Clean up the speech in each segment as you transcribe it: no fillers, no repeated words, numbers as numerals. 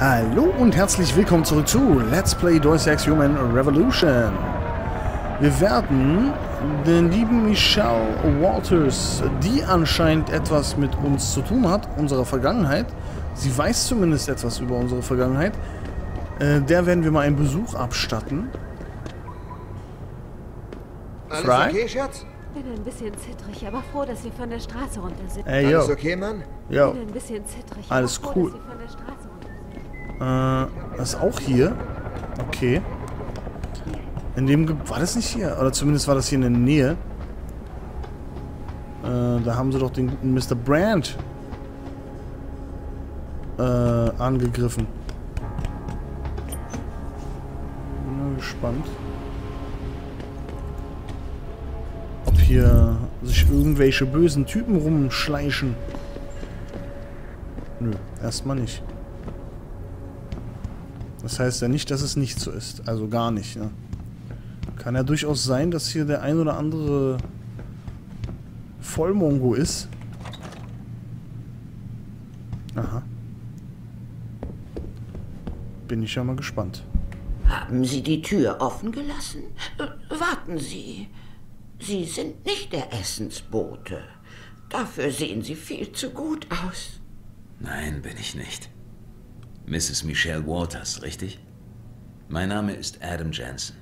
Hallo und herzlich willkommen zurück zu Let's Play Deus Ex Human Revolution. Wir werden den lieben Michelle Walters, die anscheinend etwas mit uns zu tun hat, unserer Vergangenheit. Sie weiß zumindest etwas über unsere Vergangenheit. Der werden wir mal einen Besuch abstatten. Alles Fry? okay, Schatz? Bin ein bisschen zittrig, aber froh, dass wir von der Straße runter sind. Ey, yo. Alles okay, Mann? Yo. Bin ein bisschen zittrig, Alles aber froh, cool. dass wir von der Straße runter sind. Das ist auch hier. Okay. In dem war das nicht hier? Oder zumindest war das hier in der Nähe. Da haben sie doch den guten Mr. Brand angegriffen. Bin mal gespannt. Ob hier sich irgendwelche bösen Typen rumschleichen. Nö, erstmal nicht. Das heißt ja nicht, dass es nicht so ist. Also gar nicht. Ne? Kann ja durchaus sein, dass hier der ein oder andere Vollmongo ist. Aha. Bin ich ja mal gespannt. Haben Sie die Tür offen gelassen? Warten Sie. Sie sind nicht der Essensbote. Dafür sehen Sie viel zu gut aus. Nein, bin ich nicht. Mrs. Michelle Walters, richtig? Mein Name ist Adam Jansen.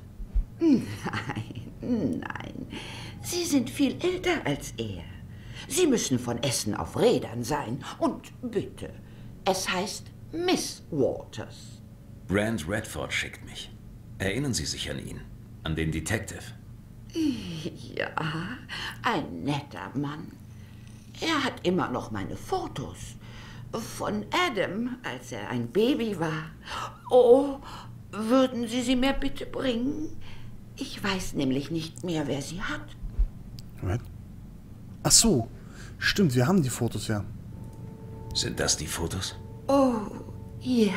Nein. Sie sind viel älter als er. Sie müssen von Essen auf Rädern sein. Und bitte, es heißt Miss Walters. Brand Redford schickt mich. Erinnern Sie sich an ihn? An den Detective? Ja, ein netter Mann. Er hat immer noch meine Fotos. Von Adam, als er ein Baby war. Oh, würden Sie sie mir bitte bringen? Ich weiß nämlich nicht mehr, wer sie hat. What? Ach so. Stimmt, wir haben die Fotos ja. Sind das die Fotos? Oh, ja,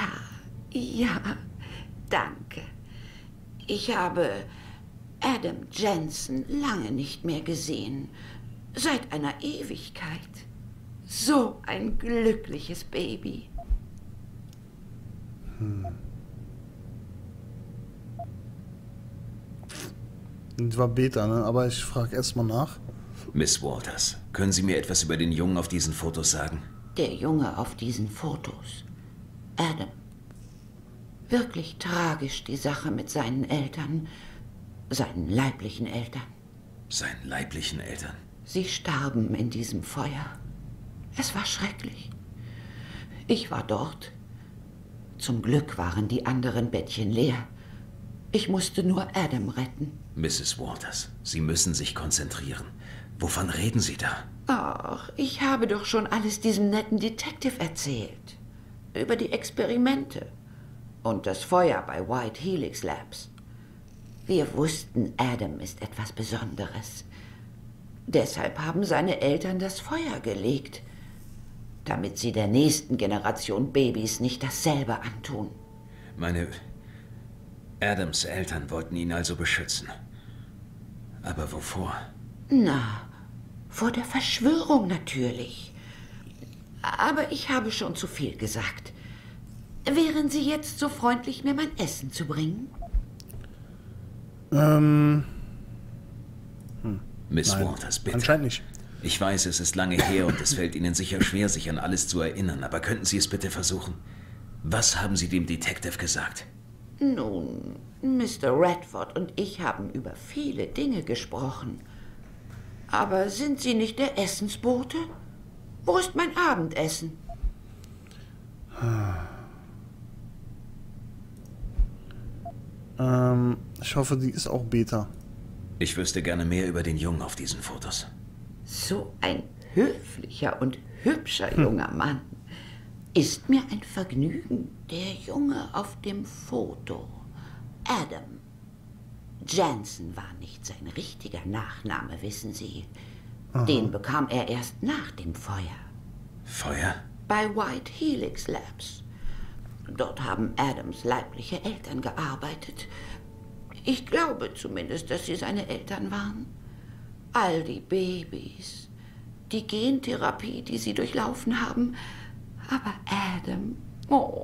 danke. Ich habe Adam Jansen lange nicht mehr gesehen. Seit einer Ewigkeit. So ein glückliches Baby. Das war Beta, ne? Aber ich frage erstmal nach. Miss Walters, können Sie mir etwas über den Jungen auf diesen Fotos sagen? Der Junge auf diesen Fotos. Adam. Wirklich tragisch die Sache mit seinen Eltern. Seinen leiblichen Eltern. Seinen leiblichen Eltern? Sie starben in diesem Feuer. Es war schrecklich. Ich war dort. Zum Glück waren die anderen Bettchen leer. Ich musste nur Adam retten. Mrs. Walters, Sie müssen sich konzentrieren. Wovon reden Sie da? Ach, ich habe doch schon alles diesem netten Detective erzählt. Über die Experimente. Und das Feuer bei White Helix Labs. Wir wussten, Adam ist etwas Besonderes. Deshalb haben seine Eltern das Feuer gelegt, damit sie der nächsten Generation Babys nicht dasselbe antun. Adams Eltern wollten ihn also beschützen. Aber wovor? Na, vor der Verschwörung natürlich. Aber ich habe schon zu viel gesagt. Wären Sie jetzt so freundlich, mir mein Essen zu bringen? Miss Nein, Walters, bitte. anscheinend nicht. Ich weiß, es ist lange her und es fällt Ihnen sicher schwer, sich an alles zu erinnern, aber könnten Sie es bitte versuchen? Was haben Sie dem Detective gesagt? Nun, Mr. Redford und ich haben über viele Dinge gesprochen. Aber sind Sie nicht der Essensbote? Wo ist mein Abendessen? Ich hoffe, die ist auch Beta. Ich wüsste gerne mehr über den Jungen auf diesen Fotos. So ein höflicher und hübscher junger Mann. Ist mir ein Vergnügen. Der Junge auf dem Foto. Adam. Jansen war nicht sein richtiger Nachname, wissen Sie. Aha. Den bekam er erst nach dem Feuer. Feuer? Bei White Helix Labs. Dort haben Adams leibliche Eltern gearbeitet. Ich glaube zumindest, dass sie seine Eltern waren. All die Babys, die Gentherapie, die sie durchlaufen haben. Aber Adam, oh,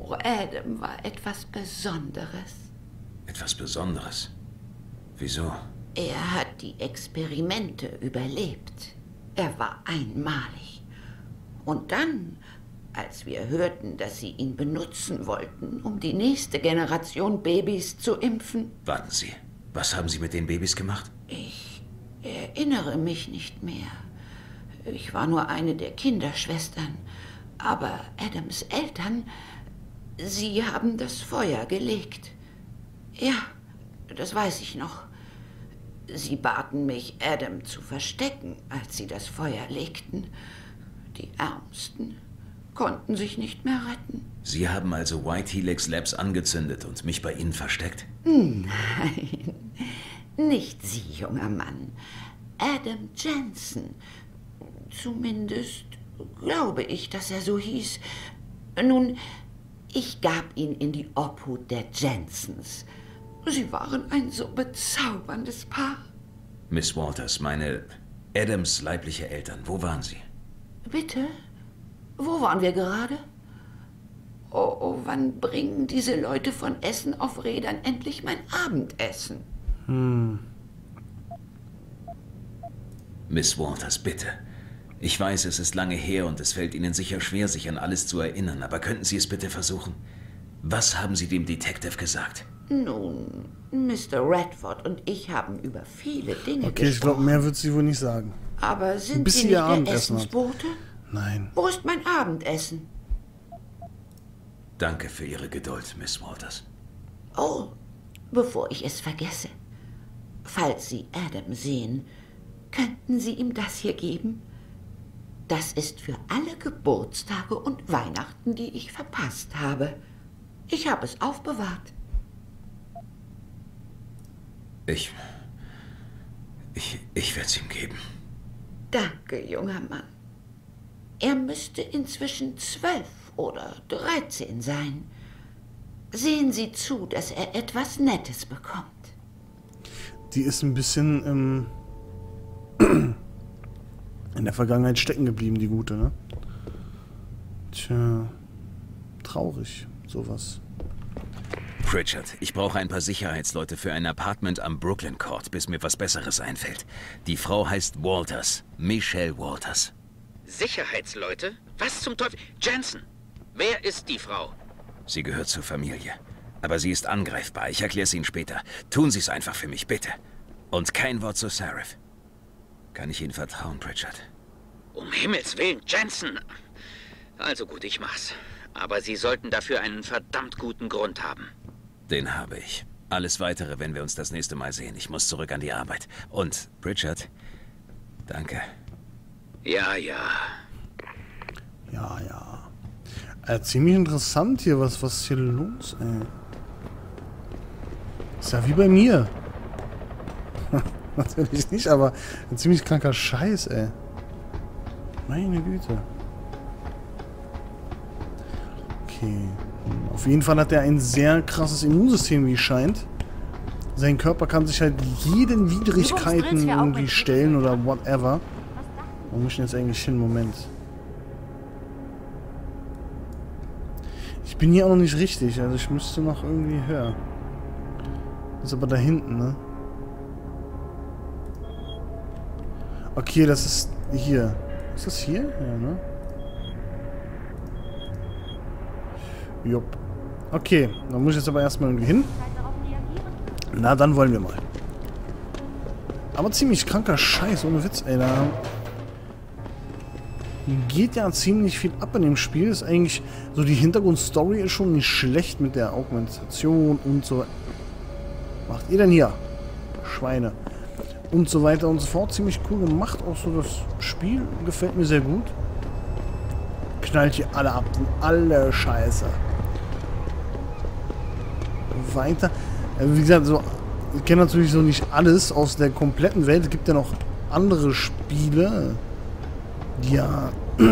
Oh, Adam war etwas Besonderes. Etwas Besonderes? Wieso? Er hat die Experimente überlebt. Er war einmalig. Und dann, als wir hörten, dass sie ihn benutzen wollten, um die nächste Generation Babys zu impfen... Warten Sie, was haben Sie mit den Babys gemacht? Ich erinnere mich nicht mehr. Ich war nur eine der Kinderschwestern. Aber Adams Eltern, sie haben das Feuer gelegt. Ja, das weiß ich noch. Sie baten mich, Adam zu verstecken, als sie das Feuer legten. Die Ärmsten konnten sich nicht mehr retten. Sie haben also White Helix Labs angezündet und mich bei Ihnen versteckt? Nein, nicht Sie, junger Mann. Adam Jensen. Zumindest glaube ich, dass er so hieß. Nun, ich gab ihn in die Obhut der Jensens. Sie waren ein so bezauberndes Paar. Miss Walters, meine Adams leibliche Eltern, wo waren sie? Bitte? Wo waren wir gerade? Oh, wann bringen diese Leute von Essen auf Rädern endlich mein Abendessen? Miss Walters, bitte. Ich weiß, es ist lange her und es fällt Ihnen sicher schwer, sich an alles zu erinnern, aber könnten Sie es bitte versuchen? Was haben Sie dem Detective gesagt? Nun, Mr. Redford und ich haben über viele Dinge Okay, ich glaube, mehr wird sie wohl nicht sagen. Aber sind Bis Sie sie nicht ihr der Abendessen hat. Essensbote? Nein. Wo ist mein Abendessen? Danke für Ihre Geduld, Miss Walters. Oh, bevor ich es vergesse. Falls Sie Adam sehen, könnten Sie ihm das hier geben? Das ist für alle Geburtstage und Weihnachten, die ich verpasst habe. Ich habe es aufbewahrt. Ich werde es ihm geben. Danke, junger Mann. Er müsste inzwischen 12 oder 13 sein. Sehen Sie zu, dass er etwas Nettes bekommt. Die ist ein bisschen in der Vergangenheit stecken geblieben, die Gute, ne? Tja, traurig, sowas. Pritchard, ich brauche ein paar Sicherheitsleute für ein Apartment am Brooklyn Court, bis mir was Besseres einfällt. Die Frau heißt Walters. Michelle Walters. Sicherheitsleute? Was zum Teufel? Jensen! Wer ist die Frau? Sie gehört zur Familie. Aber sie ist angreifbar. Ich erkläre es Ihnen später. Tun Sie es einfach für mich, bitte. Und kein Wort zu Sarif. Kann ich Ihnen vertrauen, Pritchard? Um Himmels Willen, Jensen! Also gut, ich mach's. Aber Sie sollten dafür einen verdammt guten Grund haben. Den habe ich. Alles Weitere, wenn wir uns das nächste Mal sehen. Ich muss zurück an die Arbeit. Und, Pritchard, danke. Ja, ja. Ja, ja. Ziemlich interessant hier, was ist hier los, ey? Ist ja wie bei mir. Natürlich nicht, aber ein ziemlich kranker Scheiß, ey. Meine Güte. Okay. Auf jeden Fall hat er ein sehr krasses Immunsystem, wie es scheint. Sein Körper kann sich halt jeden Widrigkeiten irgendwie stellen oder whatever. Wo muss ich denn jetzt eigentlich hin? Moment. Ich bin hier auch noch nicht richtig, also ich müsste noch irgendwie höher. Das ist aber da hinten, ne? Okay, das ist hier. Ist das hier? Ja, ne? Jupp. Okay, dann muss ich jetzt aber erstmal irgendwie hin. Na, dann wollen wir mal. Aber ziemlich kranker Scheiß, ohne Witz, ey. Da geht ja ziemlich viel ab in dem Spiel. Ist eigentlich so, die Hintergrundstory ist schon nicht schlecht mit der Augmentation und so. Was macht ihr denn hier? Schweine. Und so weiter und so fort. Ziemlich cool gemacht. Auch so das Spiel gefällt mir sehr gut. Knallt hier alle ab. Alle Scheiße. Weiter. Wie gesagt, so, ich kenne natürlich so nicht alles aus der kompletten Welt. Es gibt ja noch andere Spiele. Die ja.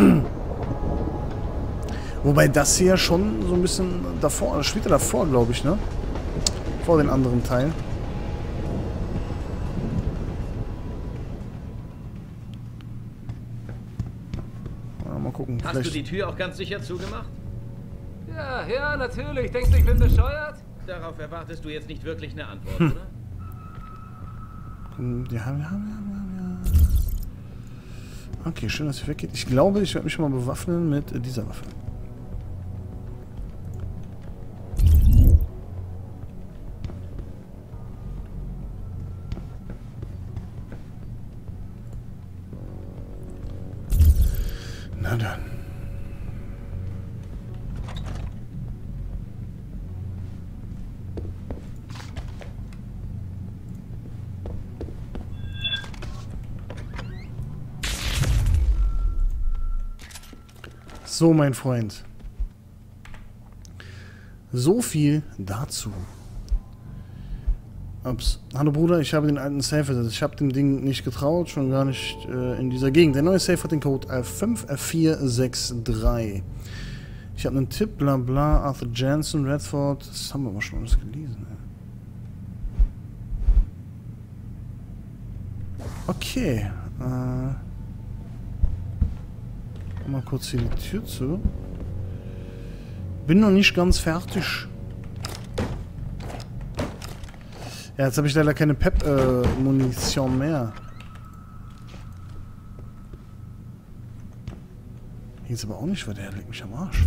Wobei das hier schon so ein bisschen davor, später davor, glaube ich, ne? Vor den anderen Teilen. Mal gucken. Hast du die Tür auch ganz sicher zugemacht? Ja, ja, natürlich. Denkst du, ich bin bescheuert? Darauf erwartest du jetzt nicht wirklich eine Antwort, oder? Ja. Okay, schön, dass sie weggeht. Ich glaube, ich werde mich mal bewaffnen mit dieser Waffe. Na dann. So, mein Freund. So viel dazu. Ups. Hallo Bruder, ich habe den alten Safe ersetzt. Ich habe dem Ding nicht getraut, schon gar nicht in dieser Gegend. Der neue Safe hat den Code 5463. Ich habe einen Tipp, bla bla, Arthur Jansen, Redford. Das haben wir aber schon alles gelesen. Okay. Mal kurz hier die Tür zu. Bin noch nicht ganz fertig. Ja, jetzt habe ich leider keine Pep-Munition mehr. Hier ist aber auch nicht weiter, der legt mich am Arsch.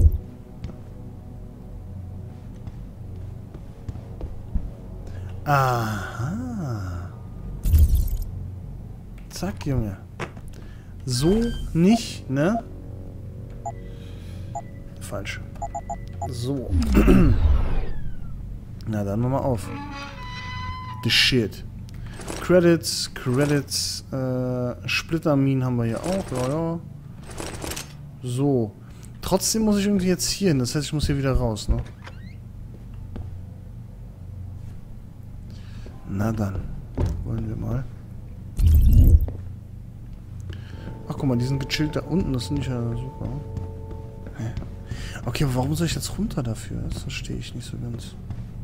Aha. Zack, Junge. So nicht, ne? Falsch. So. Na, dann mal auf. The shit. Credits. Splitterminen haben wir hier auch. Ja. So. Trotzdem muss ich irgendwie jetzt hier hin. Das heißt, ich muss hier wieder raus, ne? Na dann. Wollen wir mal. Ach, guck mal, die sind gechillt da unten. Das finde ich ja super. Hä? Okay, aber warum soll ich jetzt runter dafür? Das verstehe ich nicht so ganz.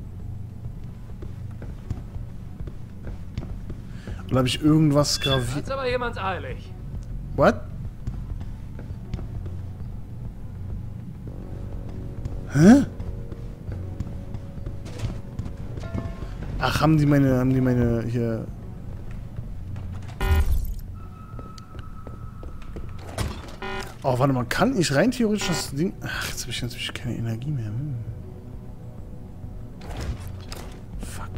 Oder habe ich irgendwas graviert? Jetzt aber jemand eilig. What? Hä? Ach, haben die meine hier... Oh, warte mal, kann ich rein theoretisch das Ding... Ach, jetzt habe ich natürlich keine Energie mehr. Fuck.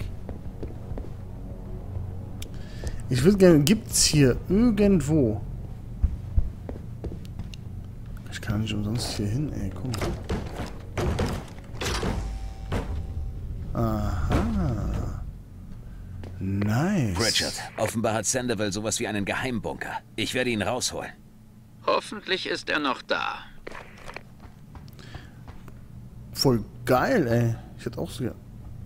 Ich würde gerne... Gibt's hier irgendwo... Ich kann nicht umsonst hier hin, ey, komm. Aha. Nice. Richard, offenbar hat Sandoval sowas wie einen Geheimbunker. Ich werde ihn rausholen. Hoffentlich ist er noch da. Voll geil, ey. Ich hätte auch so gern.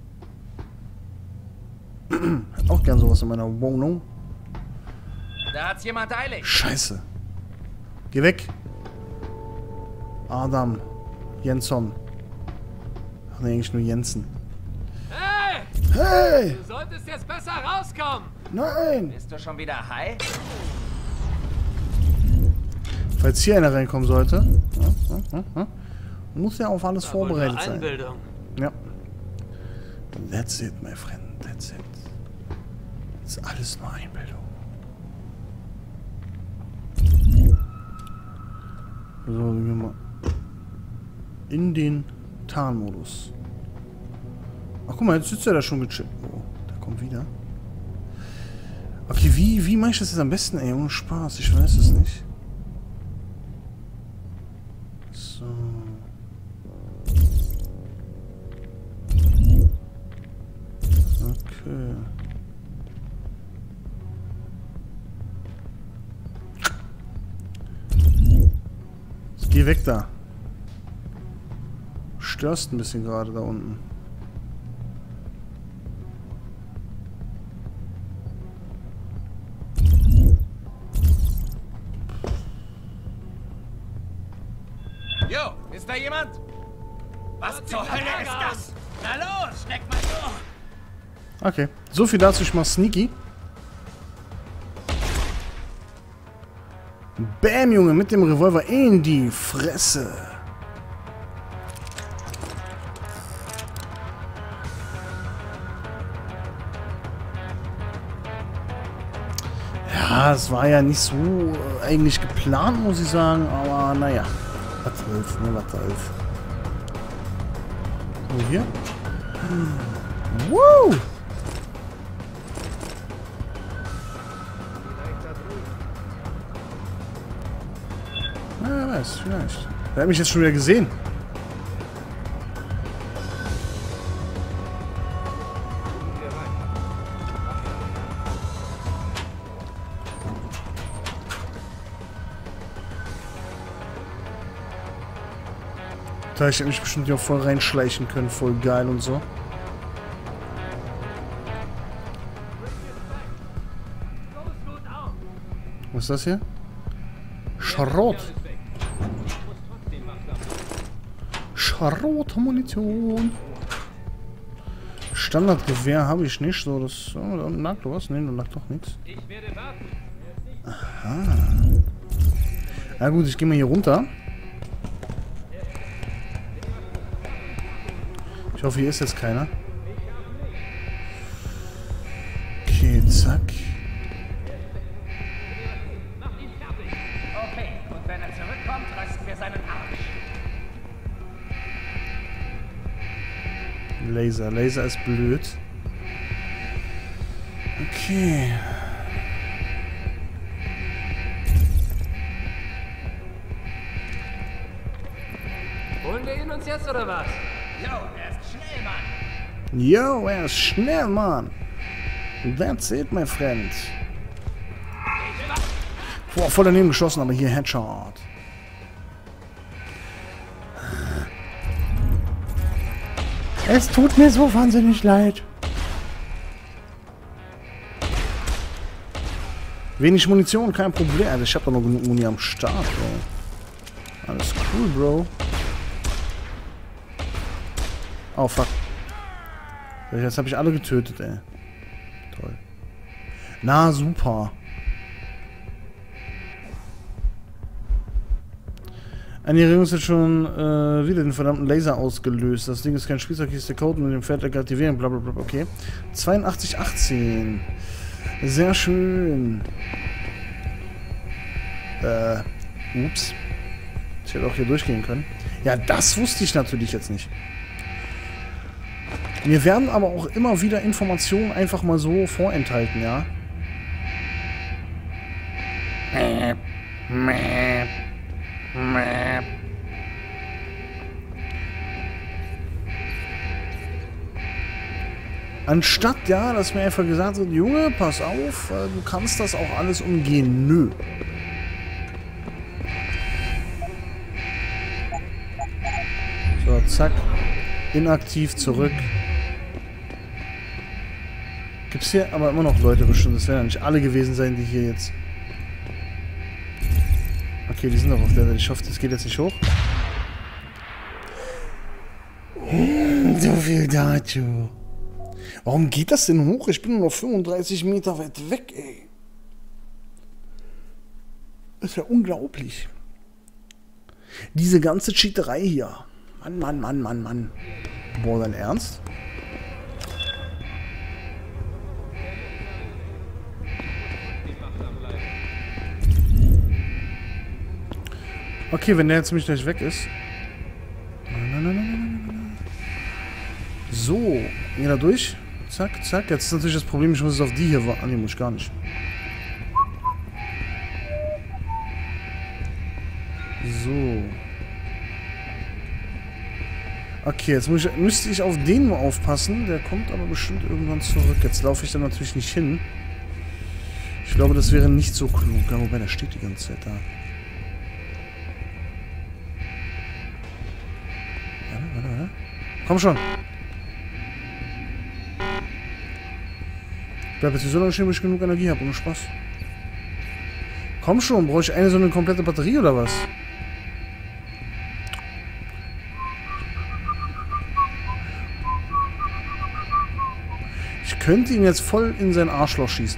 Hätte auch gern sowas in meiner Wohnung. Da hat's jemand eilig. Scheiße. Geh weg. Adam. Jensson. Ach nee, eigentlich nur Jensen. Hey! Hey! Du solltest jetzt besser rauskommen. Nein! Bist du schon wieder high? Falls hier einer reinkommen sollte. Muss ja auf alles vorbereitet sein. Einbildung. Ja. That's it, my friend. That's it. Das ist alles nur Einbildung. So, gehen wir mal in den Tarnmodus. Ach, guck mal, jetzt sitzt er da schon gechillt. Oh, der kommt wieder. Okay, wie mache ich das jetzt am besten, ey? Ohne Spaß, ich weiß es nicht. So. Okay. Jetzt geh weg da. Störst ein bisschen gerade da unten. Jo, ist da jemand? Was zur Hölle ist das? Na los, steck mal so. Okay, so viel dazu, ich mach sneaky. Bam, Junge, mit dem Revolver in die Fresse. Ja, es war ja nicht so eigentlich geplant, muss ich sagen, aber naja. Was soll's, ne, was soll's. So, hier. Woo! Na, wer weiß, vielleicht. Der hat mich jetzt schon wieder gesehen. Da hätte ich mich bestimmt hier auch voll reinschleichen können, voll geil und so. Was ist das hier? Schrot. Schrotmunition. Standardgewehr habe ich nicht. So, das. Oh, da lag doch was. Ne, da lag doch nichts. Aha. Na gut, ich gehe mal hier runter. Ich hoffe, hier ist jetzt keiner. Okay, zack. Okay, und wenn er zurückkommt, rösten wir seinen Arsch. Laser. Laser ist blöd. Okay. Holen wir ihn uns jetzt, oder was? Jo, er ist schnell, Mann. Yo, er ist schnell, Mann. That's it, my friend. Boah, voll daneben geschossen, aber hier Headshot. Es tut mir so wahnsinnig leid. Wenig Munition, kein Problem. Also ich habe doch noch genug Muni am Start, Bro. Alles cool, Bro. Oh, fuck. Jetzt habe ich alle getötet, ey. Toll. Na, super. Eine Regierung hat schon wieder den verdammten Laser ausgelöst. Das Ding ist kein Spielzeug, hier ist der Code mit dem Pferd aktivieren, blablabla. Okay. 8218. Sehr schön. Ups. Ich hätte auch hier durchgehen können. Ja, das wusste ich natürlich jetzt nicht. Mir werden aber auch immer wieder Informationen einfach mal so vorenthalten, ja? Anstatt, ja, dass mir einfach gesagt wird, Junge, pass auf, du kannst das auch alles umgehen. Nö. So, zack. Inaktiv zurück. Gibt's hier aber immer noch Leute bestimmt. Das werden ja nicht alle gewesen sein, die hier jetzt... Okay, die sind doch auf der Seite. Ich hoffe, das geht jetzt nicht hoch. So viel dazu. Warum geht das denn hoch? Ich bin nur noch 35 Meter weit weg, ey. Das ist ja unglaublich. Diese ganze Cheaterei hier. Mann, Mann, Mann, Mann, Mann. Boah, dein Ernst? Okay, wenn der jetzt ziemlich gleich weg ist. So, geh da durch. Zack, zack. Jetzt ist natürlich das Problem, ich muss es auf die hier warten. Nee, muss ich gar nicht. So. Okay, jetzt müsste ich auf den nur aufpassen. Der kommt aber bestimmt irgendwann zurück. Jetzt laufe ich da natürlich nicht hin. Ich glaube, das wäre nicht so klug. Ja, wobei, der steht die ganze Zeit da. Warte. Komm schon. Bleib jetzt hier so lange stehen, bis ich genug Energie habe. Ohne Spaß. Komm schon, brauche ich so eine komplette Batterie oder was? Ich könnte ihn jetzt voll in sein Arschloch schießen.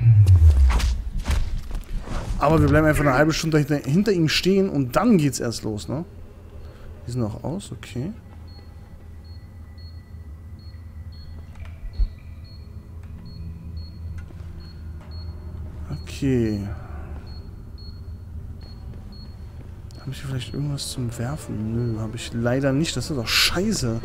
Aber wir bleiben einfach eine halbe Stunde hinter ihm stehen und dann geht's erst los, ne? Die sind auch aus, okay. Okay. Habe ich hier vielleicht irgendwas zum Werfen? Nö, habe ich leider nicht. Das ist doch scheiße.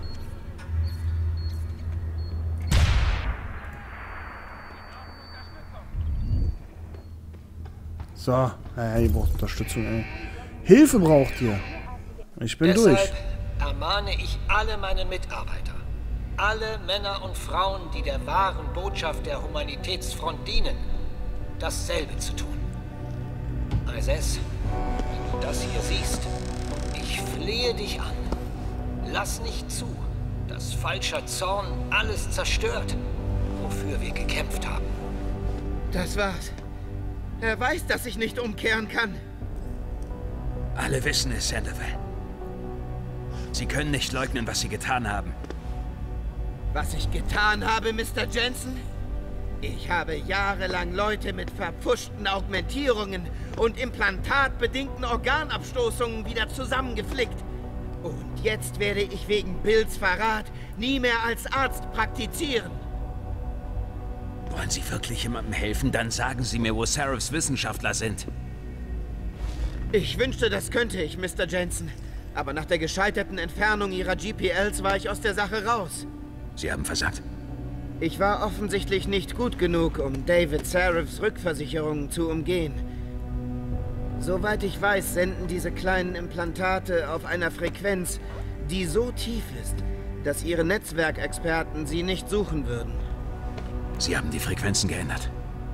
So. Ja, ihr braucht Unterstützung, ey. Hilfe braucht ihr. Ich bin durch. Deshalb ermahne ich alle meine Mitarbeiter, alle Männer und Frauen, die der wahren Botschaft der Humanitätsfront dienen, dasselbe zu tun. Isaias, wenn du das hier siehst, ich flehe dich an. Lass nicht zu, dass falscher Zorn alles zerstört, wofür wir gekämpft haben. Das war's. Er weiß, dass ich nicht umkehren kann. Alle wissen es, Sandoval. Sie können nicht leugnen, was Sie getan haben. Was ich getan habe, Mr. Jensen? Ich habe jahrelang Leute mit verpfuschten Augmentierungen und implantatbedingten Organabstoßungen wieder zusammengeflickt. Und jetzt werde ich wegen Bills Verrat nie mehr als Arzt praktizieren. Wollen Sie wirklich jemandem helfen? Dann sagen Sie mir, wo Seraphs Wissenschaftler sind. Ich wünschte, das könnte ich, Mr. Jensen. Aber nach der gescheiterten Entfernung Ihrer GPLs war ich aus der Sache raus. Sie haben versagt. Ich war offensichtlich nicht gut genug, um David Seraphs Rückversicherungen zu umgehen. Soweit ich weiß, senden diese kleinen Implantate auf einer Frequenz, die so tief ist, dass Ihre Netzwerkexperten sie nicht suchen würden. Sie haben die Frequenzen geändert.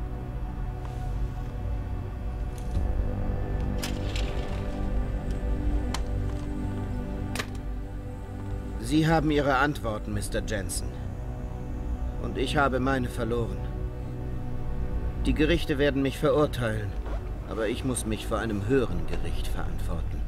Sie haben Ihre Antworten, Mr. Jensen. Und ich habe meine verloren. Die Gerichte werden mich verurteilen, aber ich muss mich vor einem höheren Gericht verantworten.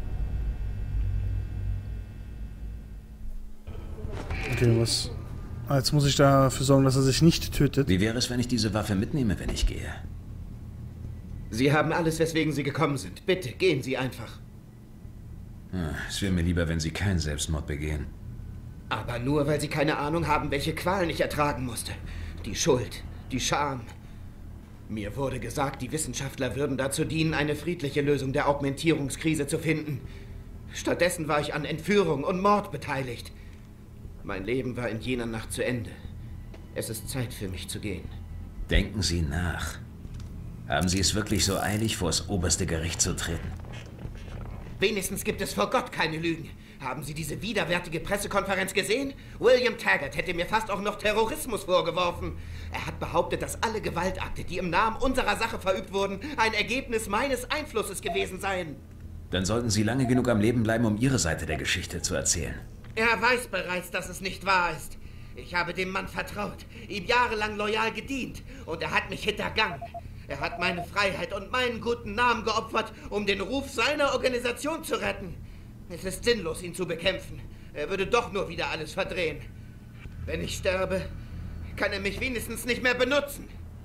Okay, was... Jetzt muss ich dafür sorgen, dass er sich nicht tötet. Wie wäre es, wenn ich diese Waffe mitnehme, wenn ich gehe? Sie haben alles, weswegen Sie gekommen sind. Bitte, gehen Sie einfach. Es wäre mir lieber, wenn Sie keinen Selbstmord begehen. Aber nur, weil Sie keine Ahnung haben, welche Qualen ich ertragen musste. Die Schuld, die Scham. Mir wurde gesagt, die Wissenschaftler würden dazu dienen, eine friedliche Lösung der Augmentierungskrise zu finden. Stattdessen war ich an Entführung und Mord beteiligt. Mein Leben war in jener Nacht zu Ende. Es ist Zeit für mich zu gehen. Denken Sie nach. Haben Sie es wirklich so eilig, vor das oberste Gericht zu treten? Wenigstens gibt es vor Gott keine Lügen. Haben Sie diese widerwärtige Pressekonferenz gesehen? William Taggart hätte mir fast auch noch Terrorismus vorgeworfen. Er hat behauptet, dass alle Gewaltakte, die im Namen unserer Sache verübt wurden, ein Ergebnis meines Einflusses gewesen seien. Dann sollten Sie lange genug am Leben bleiben, um Ihre Seite der Geschichte zu erzählen. Er weiß bereits, dass es nicht wahr ist. Ich habe dem Mann vertraut, ihm jahrelang loyal gedient und er hat mich hintergangen. Er hat meine Freiheit und meinen guten Namen geopfert, um den Ruf seiner Organisation zu retten. Es ist sinnlos, ihn zu bekämpfen. Er würde doch nur wieder alles verdrehen. Wenn ich sterbe, kann er mich wenigstens nicht mehr benutzen.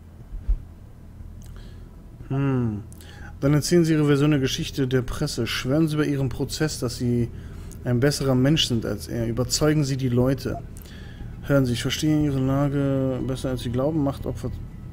Dann erzählen Sie Ihre Version der Geschichte der Presse. Schwören Sie bei Ihrem Prozess, dass Sie ein besserer Mensch sind als er. Überzeugen Sie die Leute. Hören Sie, ich verstehe Ihre Lage besser als Sie glauben. Macht Opfer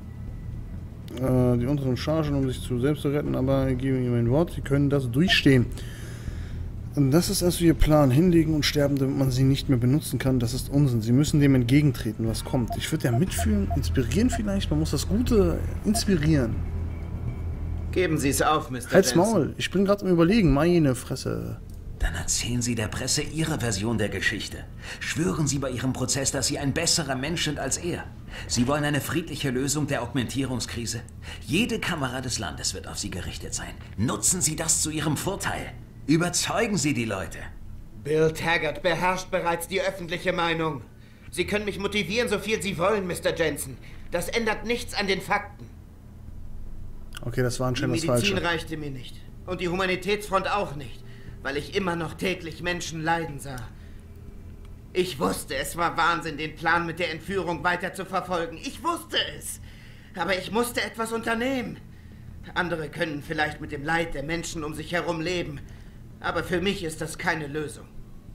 die unteren Chargen, um sich selbst zu retten, aber ich gebe Ihnen mein Wort, Sie können das durchstehen. Und das ist also Ihr Plan. Hinlegen und sterben, damit man sie nicht mehr benutzen kann. Das ist Unsinn. Sie müssen dem entgegentreten, was kommt. Ich würde ja mitfühlen, inspirieren vielleicht. Man muss das Gute inspirieren. Geben Sie es auf, Mr. Halt's Jensen. Maul. Ich bin gerade am Überlegen. Meine Fresse. Dann erzählen Sie der Presse Ihre Version der Geschichte. Schwören Sie bei Ihrem Prozess, dass Sie ein besserer Mensch sind als er. Sie wollen eine friedliche Lösung der Augmentierungskrise. Jede Kamera des Landes wird auf Sie gerichtet sein. Nutzen Sie das zu Ihrem Vorteil. Überzeugen Sie die Leute. Bill Taggart beherrscht bereits die öffentliche Meinung. Sie können mich motivieren, so viel Sie wollen, Mr. Jensen. Das ändert nichts an den Fakten. Okay, das war anscheinend das Die Medizin Falsche. reichte mir nicht. Und die Humanitätsfront auch nicht, weil ich immer noch täglich Menschen leiden sah. Ich wusste, es war Wahnsinn, den Plan mit der Entführung weiter zu verfolgen. Ich wusste es. Aber ich musste etwas unternehmen. Andere können vielleicht mit dem Leid der Menschen um sich herum leben. Aber für mich ist das keine Lösung.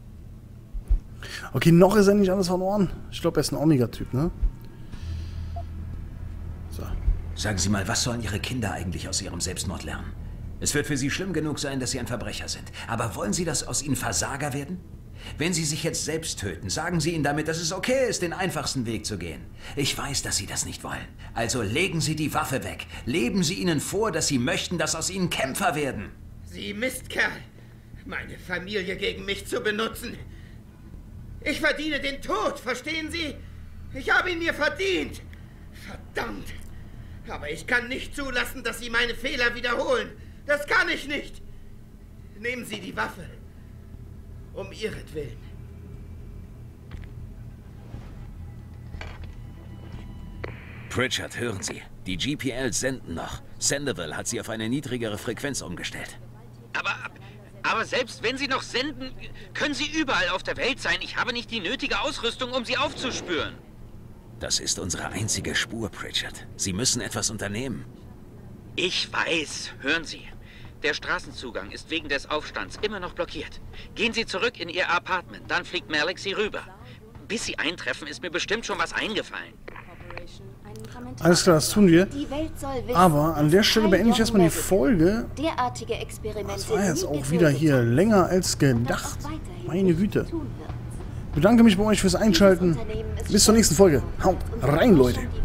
Okay, noch ist er nicht alles verloren. Ich glaube, er ist ein Omega-Typ, ne? So. Sagen Sie mal, was sollen Ihre Kinder eigentlich aus ihrem Selbstmord lernen? Es wird für Sie schlimm genug sein, dass Sie ein Verbrecher sind. Aber wollen Sie, dass aus Ihnen Versager werden? Wenn Sie sich jetzt selbst töten, sagen Sie ihnen damit, dass es okay ist, den einfachsten Weg zu gehen. Ich weiß, dass Sie das nicht wollen. Also legen Sie die Waffe weg. Leben Sie ihnen vor, dass Sie möchten, dass aus ihnen Kämpfer werden. Sie Mistkerl, meine Familie gegen mich zu benutzen. Ich verdiene den Tod, verstehen Sie? Ich habe ihn mir verdient. Verdammt. Aber ich kann nicht zulassen, dass Sie meine Fehler wiederholen. Das kann ich nicht. Nehmen Sie die Waffe. Um ihretwillen. Pritchard, hören Sie. Die GPLs senden noch. Sandoval hat sie auf eine niedrigere Frequenz umgestellt. Aber selbst wenn Sie noch senden, können Sie überall auf der Welt sein. Ich habe nicht die nötige Ausrüstung, um Sie aufzuspüren. Das ist unsere einzige Spur, Pritchard. Sie müssen etwas unternehmen. Ich weiß. Hören Sie. Der Straßenzugang ist wegen des Aufstands immer noch blockiert. Gehen Sie zurück in Ihr Apartment, dann fliegt Malik Sie rüber. Bis Sie eintreffen, ist mir bestimmt schon was eingefallen. Alles klar, das tun wir. Aber an der Stelle beende ich erstmal die Folge. Das war jetzt auch wieder hier länger als gedacht. Meine Güte. Ich bedanke mich bei euch fürs Einschalten. Bis zur nächsten Folge. Haut rein, Leute.